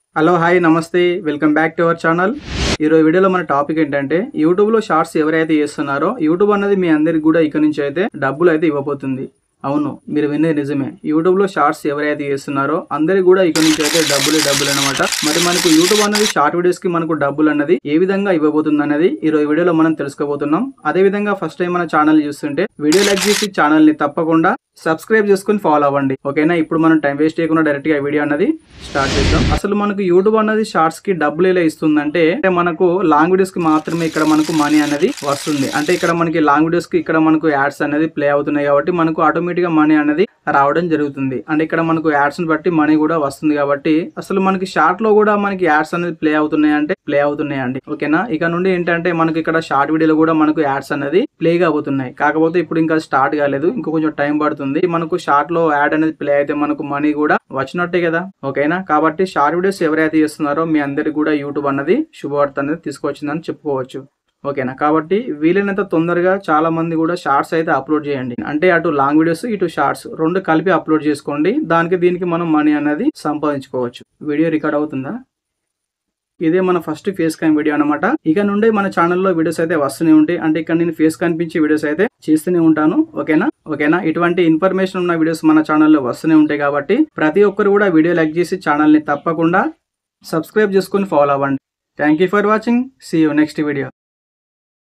Hello hi నమస్తే welcome back to our channel. ఈరోజు వీడియోలో మన టాపిక్ ఏంటంటే యూట్యూబ్లో షార్ట్స్ ఎవరైతే చేస్తున్నారో యూట్యూబ్ అన్నది మీ అందరికి కూడా ఇక నుంచి అయితే డబ్బులు అయితే ఇవ్వబోతుంది. అవును, మీరు వినేది నిజమే. యూట్యూబ్లో షార్ట్స్ ఎవరైతే చేస్తున్నారో అందరికి కూడా ఇక నుంచి అయితే డబ్బులు అనమాట. మరి మనకు యూట్యూబ్ అన్నది షార్ట్ వీడియోస్ కి మనకు డబ్బులు అన్నది ఏ విధంగా ఇవ్వబోతుంది అనేది ఈ రోజు వీడియోలో మనం తెలుసుకోబోతున్నాం. అదే విధంగా ఫస్ట్ టైం మన ఛానల్ చూస్తుంటే వీడియో లైక్ చేసి ఛానల్ ని తప్పకుండా సబ్స్క్రైబ్ చేసుకుని ఫాలో అవ్వండి. ఓకేనా? ఇప్పుడు మనం టైం వేస్ట్ చేయకుండా డైరెక్ట్ గా వీడియో అన్నది స్టార్ట్ చేద్దాం. అసలు మనకు యూట్యూబ్ అన్నది షార్ట్స్ కి డబ్బులు ఎలా ఇస్తుందంటే మనకు లాంగ్ వీడియోస్ కి మాత్రమే ఇక్కడ మనకు మనీ అనేది వస్తుంది. అంటే ఇక్కడ మనకి లాంగ్ వీడియోస్ కి ఇక్కడ మనకు యాడ్స్ అనేది ప్లే అవుతున్నాయి కాబట్టి మనకు ఆటోమేటిక్ గా మనీ అనేది రావడం జరుగుతుంది. అంటే ఇక్కడ మనకు యాడ్స్ ని బట్టి మనీ కూడా వస్తుంది కాబట్టి అసలు మనకి షార్ట్ లో కూడా మనకి యాడ్స్ అనేది ప్లే అవుతున్నాయండి. ఓకేనా? ఇక నుండి ఏంటంటే మనకి ఇక్కడ షార్ట్ వీడియోలో కూడా మనకు యాడ్స్ అనేది ప్లే అవుతున్నాయి. కాకపోతే ఇప్పుడు ఇంకా స్టార్ట్ కాలేదు, ఇంకా కొంచెం టైం పడుతుంది. మనకు షార్ట్ లో యాడ్ అనేది ప్లే అయితే మనకు మనీ కూడా వచ్చినట్టే కదా. ఓకేనా? కాబట్టి షార్ట్ వీడియోస్ ఎవరైతే చేస్తున్నారో మీ అందరికి కూడా యూట్యూబ్ అన్నది శుభవార్త అనేది తీసుకొచ్చిందని చెప్పుకోవచ్చు. ఓకేనా? కాబట్టి వీలైనంత తొందరగా చాలా మంది కూడా షార్ట్స్ అయితే అప్లోడ్ చేయండి. అంటే అటు లాంగ్ వీడియోస్ ఇటు షార్ట్స్ రెండు కలిపి అప్లోడ్ చేసుకోండి. దీనికి మనం మనీ అనేది సంపాదించుకోవచ్చు. వీడియో రికార్డ్ అవుతుందా? ఇదే మన ఫస్ట్ ఫేస్ క్యామ్ వీడియో అనమాట. ఇక నుండి మన ఛానల్లో వీడియోస్ అయితే వస్తూనే ఉంటాయి. అంటే ఇక్కడ నేను ఫేస్ కనిపించే వీడియోస్ అయితే చేస్తూనే ఉంటాను. ఓకేనా? ఇటువంటి ఇన్ఫర్మేషన్ ఉన్న వీడియోస్ మన ఛానల్లో వస్తూనే ఉంటాయి కాబట్టి ప్రతి ఒక్కరు కూడా వీడియో లైక్ చేసి ఛానల్ ని తప్పకుండా సబ్స్క్రైబ్ చేసుకుని ఫాలో అవ్వండి. Thank you for watching. See you next video.